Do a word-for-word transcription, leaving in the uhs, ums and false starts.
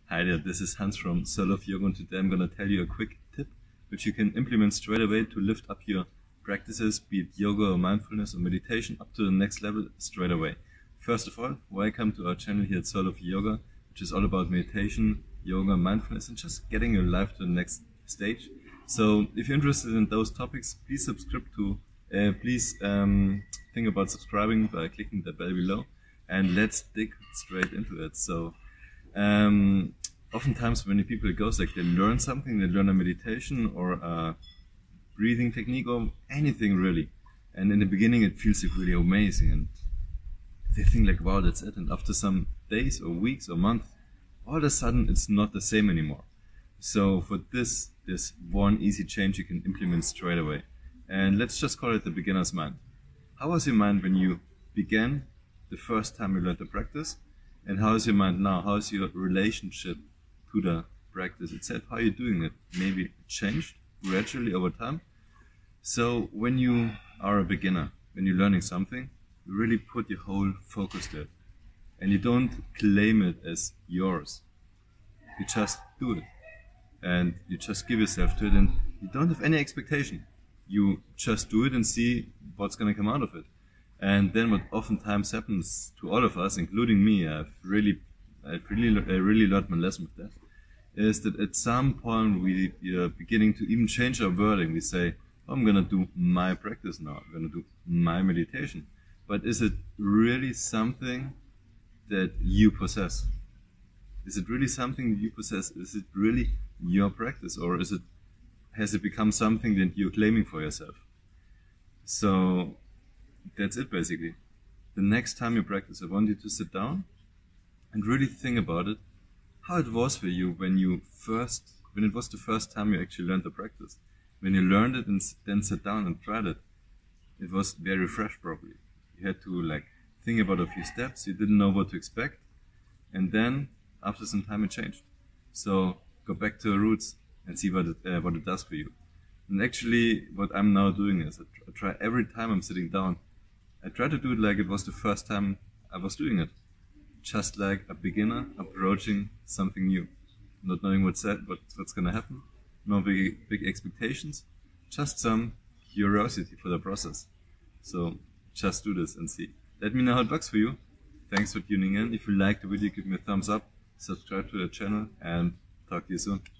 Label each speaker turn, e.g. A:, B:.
A: Hi there, this is Hans from Soul of Yoga, and today I'm going to tell you a quick tip which you can implement straight away to lift up your practices, be it yoga or mindfulness or meditation, up to the next level straight away. First of all, welcome to our channel here at Soul of Yoga, which is all about meditation, yoga, mindfulness, and just getting your life to the next stage. So if you're interested in those topics, please subscribe to, uh, please um, think about subscribing by clicking the bell below, and let's dig straight into it. So um, oftentimes when people it goes like they learn something, they learn a meditation or a breathing technique or anything really, and in the beginning it feels like really amazing, and they think like, wow, that's it. And after some days or weeks or months, all of a sudden it's not the same anymore. So for this, there's one easy change you can implement straight away, and let's just call it the beginner's mind. How was your mind when you began the first time you learned the practice, and how is your mind now? How is your relationship to the practice itself? How are you doing it? Maybe it changed gradually over time. So when you are a beginner, when you're learning something, you really put your whole focus to it, and you don't claim it as yours. You just do it, and you just give yourself to it, and you don't have any expectation. You just do it and see what's going to come out of it. And then what oftentimes happens to all of us, including me, I've really, I've really, I really learned my lesson with that, is that at some point we are beginning to even change our wording. We say, oh, I'm going to do my practice now, I'm going to do my meditation. But is it really something that you possess? Is it really something you possess? Is it really your practice, or is it, has it become something that you're claiming for yourself? So that's it basically. The next time you practice, I want you to sit down and really think about it, how it was for you when you first, when it was the first time you actually learned the practice. When you learned it and then sat down and tried it, it was very fresh probably. You had to like think about a few steps, you didn't know what to expect, and then after some time it changed. So go back to the roots and see what it, uh, what it does for you. And actually what I'm now doing is I try every time I'm sitting down, I try to do it like it was the first time I was doing it. Just like a beginner approaching something new. Not knowing what's, that, what, what's gonna happen, no big, big expectations, just some curiosity for the process. So just do this and see. Let me know how it works for you. Thanks for tuning in. If you liked the video, give me a thumbs up, subscribe to the channel, and talk to you soon.